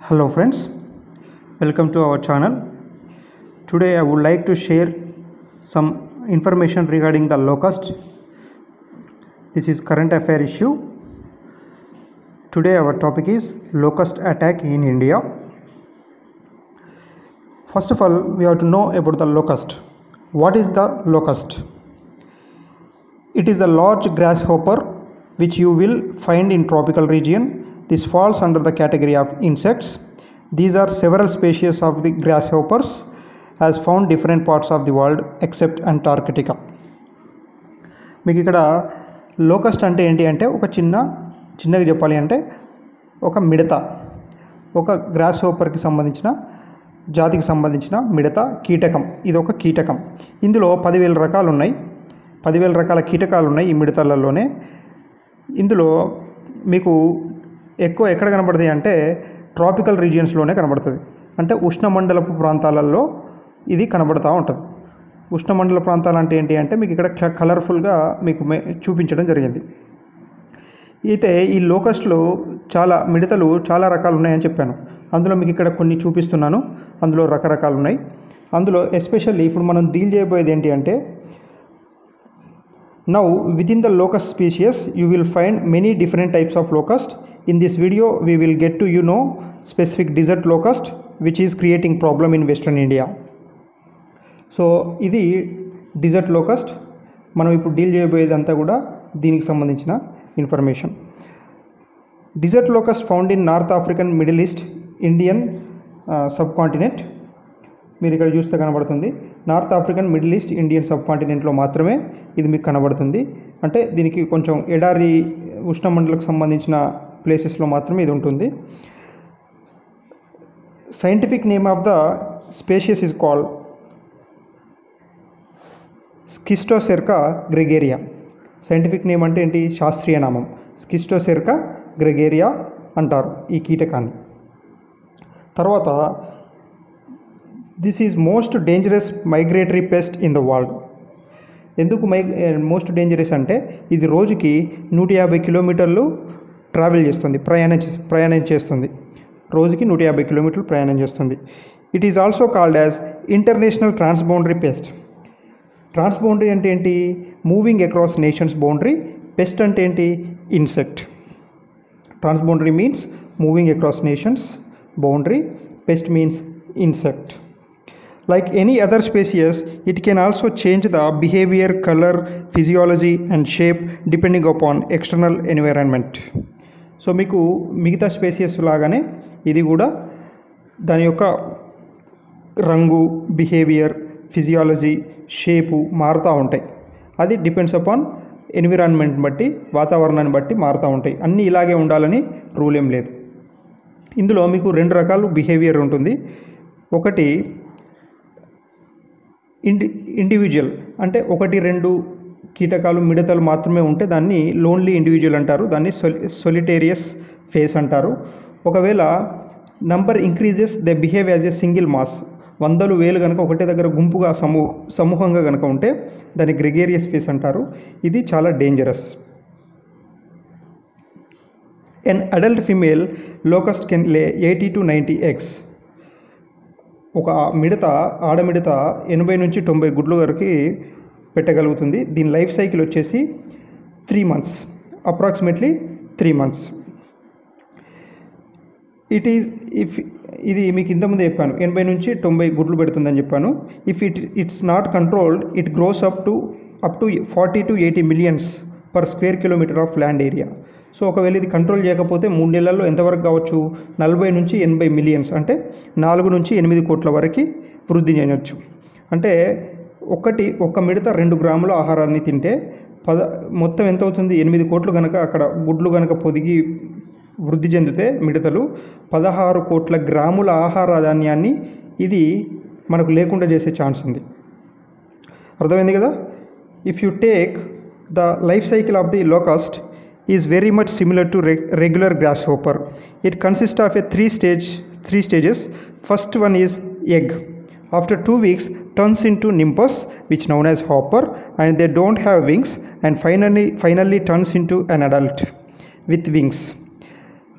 Hello friends, welcome to our channel. Today I would like to share some information regarding the locust. This is current affair issue. Today our topic is locust attack in India. First of all, we have to know about the locust. What is the locust? It is a large grasshopper which you will find in tropical region. This falls under the category of insects. These are several species of the grasshoppers as found different parts of the world except Antarctica. మీకు ఇక్కడ locust అంటే ఏంటి అంటే ఒక చిన్నగా చెప్పాలి అంటే ఒక మిడత, ఒక గ్రాస్ హోపర్కి సంబంధించిన జాతికి సంబంధించిన మిడత కీటకం. ఇది ఒక కీటకం. ఇందులో 10,000 రకాలు ఉన్నాయి. 10,000 రకాల కీటకాలు ఉన్నాయి ఈ మిడతలలోనే. ఇందులో మీకు ఎక్కువ ఎక్కడ కనబడుతాయి అంటే ట్రాపికల్ రీజియన్స్లోనే కనబడుతుంది. అంటే ఉష్ణమండలపు ప్రాంతాలలో ఇది కనబడుతూ ఉంటుంది. ఉష్ణమండల ప్రాంతాలు అంటే ఏంటి అంటే మీకు ఇక్కడ కలర్ఫుల్గా మీకు చూపించడం జరిగింది. అయితే ఈ లోకస్ట్లో మిడతలు చాలా రకాలు ఉన్నాయని చెప్పాను. అందులో మీకు ఇక్కడ కొన్ని చూపిస్తున్నాను. అందులో రకరకాలు ఉన్నాయి. అందులో ఎస్పెషల్లీ ఇప్పుడు మనం డీల్ చేయబోయేది ఏంటి అంటే now within the locust species you will find many different types of locust. In this video we will get to know specific desert locust which is creating problem in western India. So ఇది desert locust. మనం ఇప్పుడు deal చేయబోయేది అంతా కూడా దీనికి సంబంధించిన information. desert locust found in North African, Middle East, Indian subcontinent. మీరు ఇక్కడ చూస్తే కనబడుతుంది North African, Middle East, Indian సబ్ కాంటినెంట్లో మాత్రమే ఇది మీకు కనబడుతుంది. అంటే దీనికి కొంచెం ఎడారి ఉష్ణమండలకు సంబంధించిన ప్లేసెస్లో మాత్రమే ఇది ఉంటుంది. Scientific name of the species is called Schistocerca gregaria. Scientific name అంటే ఏంటి? శాస్త్రీయ నామం స్కిస్టోసెర్కా గ్రెగేరియా అంటారు ఈ కీటకాన్ని. తర్వాత this is most dangerous migratory pest in the world. ఎందుకు మోస్ట్ డేంజరస్ అంటే ఇది రోజుకి 150 కిలోమీటర్లు ట్రావెల్ చేస్తుంది, ప్రయాణం చేస్తుంది. రోజుకి 150 కిలోమీటర్లు ప్రయాణం చేస్తుంది. It is also called as international transboundary pest. Transboundary అంటే ఏంటి? Moving across nations boundary. Pest అంటే ఏంటి? Insect. Transboundary means moving across nations boundary. Pest means insect. Like any other species, it can also change the behavior, color, physiology and shape depending upon external environment. So మీకు మిగతా species లాగానే ఇది కూడా దాని యొక్క రంగు, బిహేవియర్, ఫిజియాలజీ, షేపు మారుతూ ఉంటాయి. అది డిపెండ్స్ అపాన్ ఎన్విరాన్మెంట్ బట్టి, వాతావరణాన్ని బట్టి మారుతూ ఉంటాయి. అన్నీ ఇలాగే ఉండాలని రూల్ ఏం లేదు. ఇందులో మీకు 2 రకాలు బిహేవియర్ ఉంటుంది. ఒకటి ఇండివిజువల్, అంటే 1-2 కీటకాలు, మిడతలు మాత్రమే ఉంటే దాన్ని లోన్లీ ఇండివిజువల్ అంటారు. దాన్ని సొలిటేరియస్ ఫేస్ అంటారు. ఒకవేళ number increases they behave as a single mass. 100,000 కనుక ఒకటే దగ్గర గుంపుగా సమూహంగా కనుక ఉంటే దాన్ని గ్రెగేరియస్ ఫేస్ అంటారు. ఇది చాలా dangerous. An adult female locust can lay 80 to 90 eggs. ఒక ఆడమిడత 80 నుంచి 90 గుడ్లు వరకు పెట్టగలుగుతుంది. దీని లైఫ్ సైకిల్ వచ్చేసి 3 months, అప్రాక్సిమేట్లీ 3 months. ఇది మీకు ఇంతకుముందు చెప్పాను 80 నుంచి 90 గుడ్లు పెడుతుందని చెప్పాను. If it's not controlled it grows up to 40 to 80 millions per square kilometer of land area. సో ఒకవేళ ఇది కంట్రోల్ చేయకపోతే 3 నెలల్లో ఎంతవరకు కావచ్చు? 40 నుంచి 80 మిలియన్స్, అంటే 4 నుంచి 8 కోట్ల వరకు వృద్ధి చేయవచ్చు. అంటే ఒక మిడత 2 గ్రాముల ఆహారాన్ని తింటే మొత్తం ఎంత అవుతుంది? 8 కోట్లు కనుక అక్కడ గుడ్లు కనుక పొదిగి వృద్ధి చెందితే మిడతలు 16 కోట్ల గ్రాముల ఆహార ధాన్యాన్ని ఇది మనకు లేకుండా చేసే ఛాన్స్ ఉంది. అర్థమైంది కదా? If you take the life cycle of the locust is very much similar to regular grasshopper. It consists of a three stages. First one is egg. After 2 weeks turns into nymphs, which known as hopper, and they don't have wings, and finally turns into an adult with wings.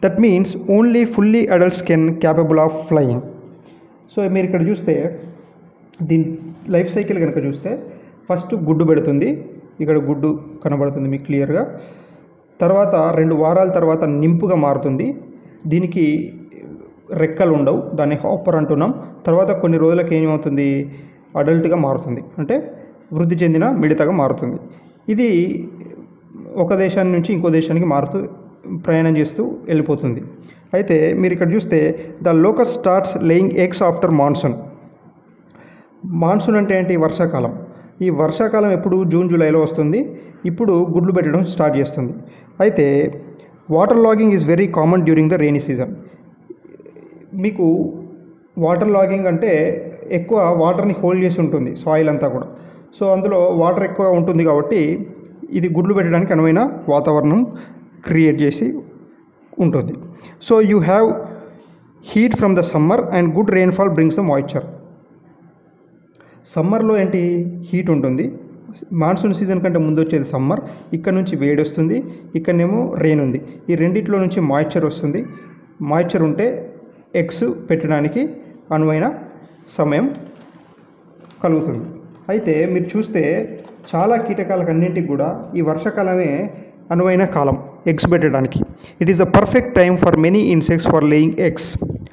That means only fully adults can capable of flying. So మీరు ఇక్కడ చూస్తే దీని life cycle కనుక చూస్తే first గుడ్డు పెడుతుంది, ఇక్కడ గుడ్డు కనబడుతుంది మీకు క్లియర్గా. తర్వాత 2 వారాల తర్వాత నింపుగా మారుతుంది. దీనికి రెక్కలు ఉండవు, దాన్ని హాపర్ అంటున్నాం. తర్వాత కొన్ని రోజులకు ఏమవుతుంది, అడల్ట్గా మారుతుంది, అంటే వృద్ధి చెందిన మిడతగా మారుతుంది. ఇది ఒక దేశాన్ని నుంచి ఇంకో దేశానికి మారుతూ ప్రయాణం చేస్తూ వెళ్ళిపోతుంది. అయితే మీరు ఇక్కడ చూస్తే the locust starts laying eggs after monsoon. Monsoon అంటే ఏంటి, వర్షాకాలం. ఈ వర్షాకాలం ఎప్పుడు జూన్ జూలైలో వస్తుంది. ఇప్పుడు గుడ్లు పెట్టడం స్టార్ట్ చేస్తుంది. అయితే water logging is very common during the rainy season. మీకు వాటర్ లాగింగ్ అంటే ఎక్కువ వాటర్ని హోల్డ్ చేసి ఉంటుంది సాయిల్ అంతా కూడా. సో అందులో వాటర్ ఎక్కువ ఉంటుంది కాబట్టి ఇది గుడ్లు పెట్టడానికి అనువైన వాతావరణం క్రియేట్ చేసి ఉంటుంది. So you have heat from the summer and good rainfall brings the moisture. సమ్మర్లో ఏంటి, హీట్ ఉంటుంది. మాన్సూన్ సీజన్ కంటే ముందు వచ్చేది సమ్మర్. ఇక్కడ నుంచి వేడి వస్తుంది, ఇక్కడనేమో రెయిన్ ఉంది. ఈ రెండిట్లో నుంచి మాయిశ్చర్ వస్తుంది. మాయిశ్చర్ ఉంటే ఎగ్స్ పెట్టడానికి అనువైన సమయం కలుగుతుంది. అయితే మీరు చూస్తే చాలా కీటకాలకన్నింటికి కూడా ఈ వర్షాకాలమే అనువైన కాలం ఎగ్స్ పెట్టడానికి. It is a perfect time for many insects for laying eggs.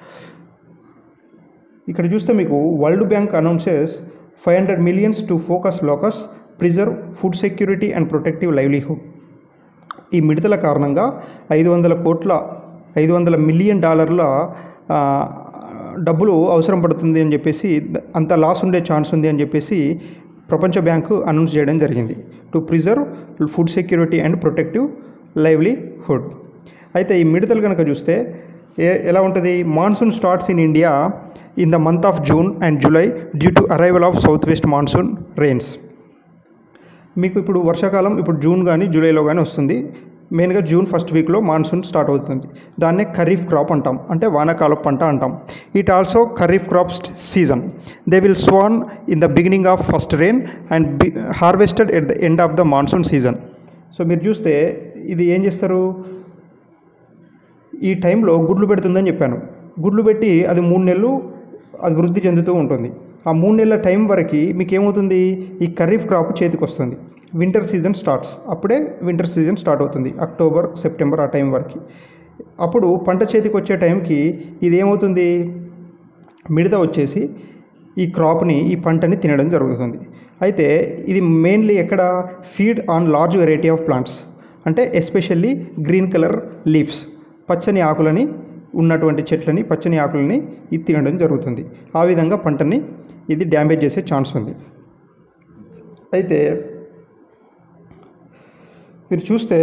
ఇక్కడ చూస్తే మీకు world bank announces 500 million to focus locus preserve food security and protective livelihood. ఈ మిడతల కారణంగా $500 మిలియన్ డబ్బులు అవసరం పడుతుంది అని చెప్పేసి, అంత లాస్ ఉండే ఛాన్స్ ఉంది అని చెప్పేసి ప్రపంచ బ్యాంకు అనౌన్స్ చేయడం జరిగింది. To preserve food security and protective livelihood. అయితే ఈ మిడతలు కనుక చూస్తే ఎలా ఉంటుంది, monsoon starts in India in the month of June and July due to arrival of south west monsoon rains. మీకు ఇప్పుడు వర్షాకాలం ఇప్పుడు జూన్ కానీ జూలైలో కానీ వస్తుంది. మెయిన్గా జూన్ ఫస్ట్ వీక్లో మాన్సూన్ స్టార్ట్ అవుతుంది. దాన్నే ఖరీఫ్ క్రాప్ అంటాం, అంటే వానాకాల పంట అంటాం. It also Kharif crop season. They will sown in the beginning of first rain and harvested at the end of the monsoon season. So మీరు చూస్తే ఇది ఏం చేస్తారు, ఈ టైంలో గుడ్లు పెడుతుందని చెప్పాను. గుడ్లు పెట్టి అది 3 నెలలు అది వృద్ధి చెందుతూ ఉంటుంది. ఆ 3 నెలల టైం వరకు మీకు ఏమవుతుంది, ఈ ఖరీఫ్ క్రాప్ చేతికి వస్తుంది. వింటర్ సీజన్ స్టార్ట్స్, అప్పుడే వింటర్ సీజన్ స్టార్ట్ అవుతుంది, అక్టోబర్ సెప్టెంబర్ ఆ టైం వరకు. అప్పుడు పంట చేతికి వచ్చే టైంకి ఇది ఏమవుతుంది, మిడత వచ్చేసి ఈ క్రాప్ని ఈ పంటని తినడం జరుగుతుంది. అయితే ఇది మెయిన్లీ ఎక్కడ, feed on large variety of plants, అంటే ఎస్పెషల్లీ గ్రీన్ కలర్ లీవ్స్, పచ్చని ఆకులని ఉన్నటువంటి చెట్లని, పచ్చని ఆకులని ఇది తినడం జరుగుతుంది. ఆ విధంగా పంటని ఇది డ్యామేజ్ చేసే ఛాన్స్ ఉంది. అయితే మీరు చూస్తే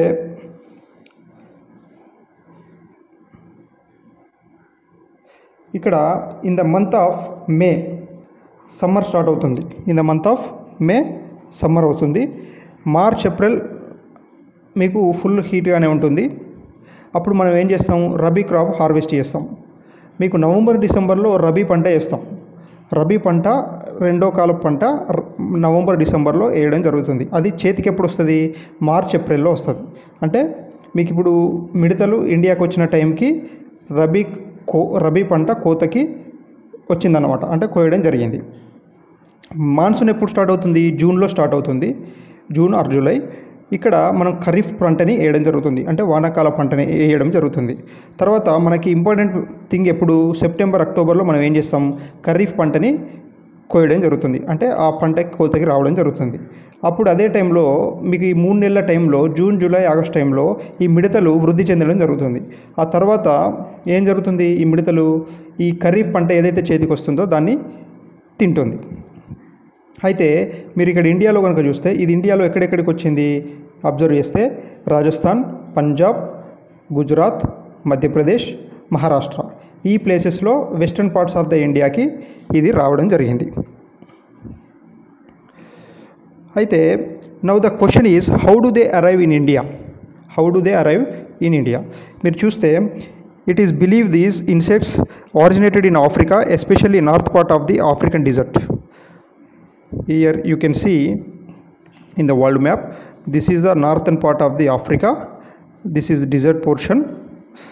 ఇక్కడ in the month of May summer start అవుతుంది. In the month of May summer అవుతుంది. మార్చ్ ఏప్రిల్ మీకు ఫుల్ హీట్గానే ఉంటుంది. అప్పుడు మనం ఏం చేస్తాం, రబీ క్రాప్ హార్వెస్ట్ చేస్తాం. మీకు నవంబర్ డిసెంబర్లో రబీ పంట వేస్తాం. రబీ పంట రెండో కాలపు పంట నవంబర్ డిసెంబర్లో వేయడం జరుగుతుంది. అది చేతికి ఎప్పుడు వస్తుంది, మార్చ్ ఏప్రిల్లో వస్తుంది. అంటే మీకు ఇప్పుడు మిడతలు ఇండియాకి వచ్చిన టైంకి రబీ పంట కోతకి వచ్చిందన్నమాట, అంటే కోయడం జరిగింది. మాన్సూన్ ఎప్పుడు స్టార్ట్ అవుతుంది, జూన్లో స్టార్ట్ అవుతుంది, జూన్ ఆర్ జూలై. ఇక్కడ మనం ఖరీఫ్ పంటని వేయడం జరుగుతుంది, అంటే వానాకాల పంటని వేయడం జరుగుతుంది. తర్వాత మనకి ఇంపార్టెంట్ థింగ్ ఎప్పుడు, సెప్టెంబర్ అక్టోబర్లో మనం ఏం చేస్తాం, ఖరీఫ్ పంటని కోయడం జరుగుతుంది, అంటే ఆ పంట కోతకి రావడం జరుగుతుంది. అప్పుడు అదే టైంలో మీకు ఈ 3 నెలల టైంలో జూన్ జూలై ఆగస్ట్ టైంలో ఈ మిడతలు వృద్ధి చెందడం జరుగుతుంది. ఆ తర్వాత ఏం జరుగుతుంది, ఈ మిడతలు ఈ ఖరీఫ్ పంట ఏదైతే చేతికి వస్తుందో దాన్ని తింటుంది. అయితే మీరు ఇక్కడ ఇండియాలో కనుక చూస్తే ఇది ఇండియాలో ఎక్కడెక్కడికి వచ్చింది అబ్జర్వ్ చేస్తే, రాజస్థాన్, పంజాబ్, గుజరాత్, మధ్యప్రదేశ్, మహారాష్ట్ర, ఈ ప్లేసెస్లో వెస్టర్న్ పార్ట్స్ ఆఫ్ ద ఇండియాకి ఇది రావడం జరిగింది. అయితే now the question is how do they arrive in India, how do they arrive in India. మీరు చూస్తే it is believe these insects originated in Africa, especially north part of the African desert. Here you can see in the world map, this is the northern part of the Africa, this is desert portion,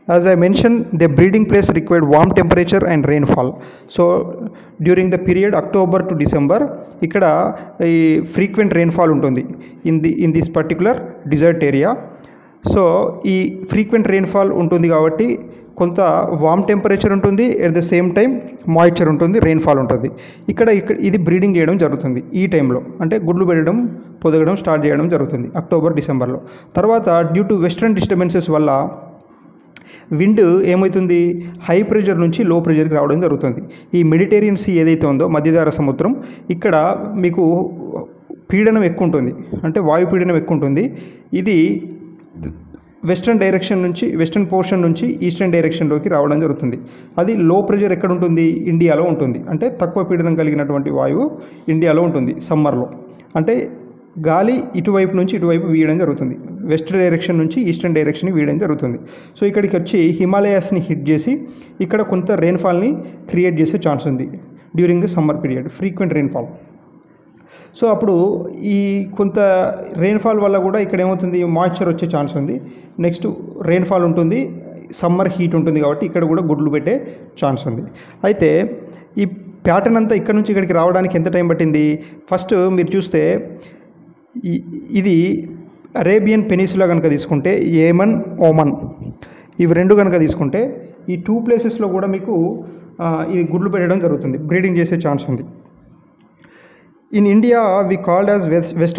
As I mentioned, the breeding place required warm temperature and rainfall. So during the period October to December, ఇక్కడ ఈ frequent rainfall ఉంటుంది in this particular desert area. So ఈ frequent rainfall ఉంటుంది కాబట్టి కొంత warm temperature ఉంటుంది, at the same time moisture ఉంటుంది, rainfall ఉంటుంది. ఇక్కడ ఇది బ్రీడింగ్ చేయడం జరుగుతుంది ఈ టైంలో, అంటే గుడ్లు పెట్టడం పొదగడం స్టార్ట్ చేయడం జరుగుతుంది అక్టోబర్ డిసెంబర్లో. తర్వాత డ్యూ టు వెస్ట్రన్ డిస్టర్బెన్సెస్ వల్ల విండ్ ఏమవుతుంది, హై ప్రెషర్ నుంచి లో ప్రెషర్కి రావడం జరుగుతుంది. ఈ మెడిటేరియన్ సీ ఏదైతే ఉందో మధ్యధరా సముద్రం, ఇక్కడ మీకు పీడనం ఎక్కువ ఉంటుంది, అంటే వాయు పీడనం ఎక్కువ ఉంటుంది. ఇది వెస్ట్రన్ డైరెక్షన్ నుంచి, వెస్ట్రన్ పోర్షన్ నుంచి ఈస్టర్న్ డైరెక్షన్లోకి రావడం జరుగుతుంది. అది లో ప్రెషర్ ఎక్కడ ఉంటుంది, ఇండియాలో ఉంటుంది. అంటే తక్కువ పీడనం కలిగినటువంటి వాయువు ఇండియాలో ఉంటుంది సమ్మర్లో. అంటే గాలి ఇటువైపు నుంచి ఇటువైపు వీయడం జరుగుతుంది, వెస్ట్ డైరెక్షన్ నుంచి ఈస్టర్న్ డైరెక్షన్కి వీయడం జరుగుతుంది. సో ఇక్కడికి వచ్చి హిమాలయాస్ని హిట్ చేసి ఇక్కడ కొంత రెయిన్ఫాల్ని క్రియేట్ చేసే ఛాన్స్ ఉంది during the summer period, frequent rainfall. So అప్పుడు ఈ కొంత రెయిన్ఫాల్ వల్ల కూడా ఇక్కడ ఏమవుతుంది, మాయిశ్చర్ వచ్చే ఛాన్స్ ఉంది. నెక్స్ట్ రెయిన్ఫాల్ ఉంటుంది, సమ్మర్ హీట్ ఉంటుంది కాబట్టి ఇక్కడ కూడా గుడ్లు పెట్టే ఛాన్స్ ఉంది. అయితే ఈ ప్యాటర్న్ అంతా ఇక్కడ నుంచి ఇక్కడికి రావడానికి ఎంత టైం పట్టింది? ఫస్ట్ మీరు చూస్తే ఇది అరేబియన్ పెనిన్సులా కనుక తీసుకుంటే, ఏమన్, ఓమన్, ఇవి రెండు కనుక తీసుకుంటే ఈ 2 ప్లేసెస్లో కూడా మీకు ఇది గుడ్లు పెట్టడం జరుగుతుంది, బ్రీడింగ్ చేసే ఛాన్స్ ఉంది. In India, we called as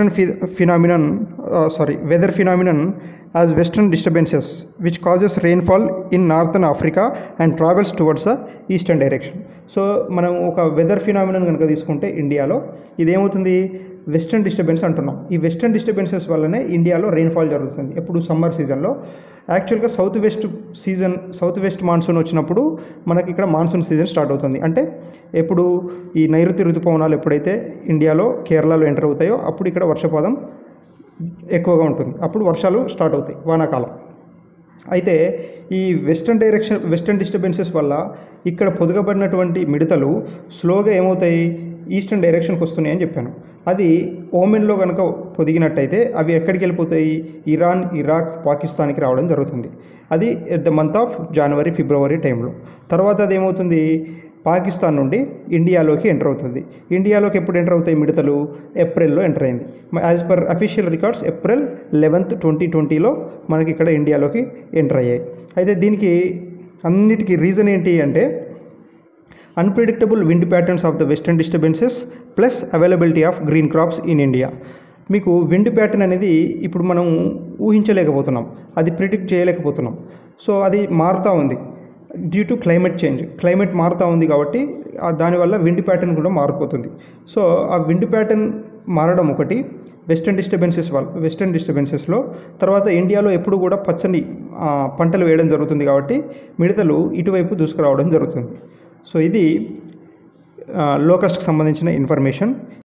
weather phenomenon as western disturbances, which causes rainfall in northern Africa and travels towards the eastern direction. So మనం ఒక వెదర్ ఫినామినన్ కనుక తీసుకుంటే ఇండియాలో ఇదేమవుతుంది, వెస్టర్న్ డిస్టర్బెన్స్ అంటున్నాం. ఈ వెస్టర్న్ డిస్టర్బెన్సెస్ వల్లనే ఇండియాలో రెయిన్ఫాల్ జరుగుతుంది ఎప్పుడు సమ్మర్ సీజన్లో. యాక్చువల్గా సౌత్ వెస్ట్ మాన్సూన్ వచ్చినప్పుడు మనకి ఇక్కడ మాన్సూన్ సీజన్ స్టార్ట్ అవుతుంది. అంటే ఎప్పుడు ఈ నైరుతి ఋతుపవనాలు ఎప్పుడైతే ఇండియాలో కేరళలో ఎంటర్ అవుతాయో అప్పుడు ఇక్కడ వర్షపాతం ఎక్కువగా ఉంటుంది, అప్పుడు వర్షాలు స్టార్ట్ అవుతాయి, వానాకాలం. అయితే ఈ వెస్టర్న్ డిస్టర్బెన్సెస్ వల్ల ఇక్కడ పొదగబడినటువంటి మిడతలు స్లోగా ఏమవుతాయి, ఈస్టర్న్ డైరెక్షన్కి వస్తున్నాయి అని చెప్పాను. అది ఓమెన్లో కనుక పొదిగినట్టయితే అవి ఎక్కడికి వెళ్ళిపోతాయి, ఇరాన్, ఇరాక్, పాకిస్తాన్కి రావడం జరుగుతుంది. అది at the month of January, February టైంలో. తర్వాత అది ఏమవుతుంది, పాకిస్తాన్ నుండి ఇండియాలోకి ఎంటర్ అవుతుంది. ఇండియాలోకి ఎప్పుడు ఎంటర్ అవుతాయి మిడతలు, ఏప్రిల్లో ఎంటర్ అయింది. As per official records April 11, 2020లో మనకి ఇక్కడ ఇండియాలోకి ఎంటర్ అయ్యాయి. అయితే దీనికి అన్నిటికీ రీజన్ ఏంటి అంటే unpredictable wind patterns of the western disturbances plus availability of green crops in India. మీకు విండ్ ప్యాటర్న్ అనేది ఇప్పుడు మనం ఊహించలేకపోతున్నాం, అది ప్రిడిక్ట్ చేయలేకపోతున్నాం. సో అది మారుతూ ఉంది due to climate change. Climate మారుతూ ఉంది కాబట్టి దానివల్ల విండ్ ప్యాటర్న్ కూడా మారిపోతుంది. సో ఆ విండ్ ప్యాటర్న్ మారడం ఒకటి వెస్టర్న్ డిస్టర్బెన్సెస్లో. తర్వాత ఇండియాలో ఎప్పుడు కూడా పచ్చని పంటలు వేయడం జరుగుతుంది కాబట్టి మిడతలు ఇటువైపు దూసుకురావడం జరుగుతుంది. సో ఇది లోకస్ట్కి సంబంధించిన ఇన్ఫర్మేషన్.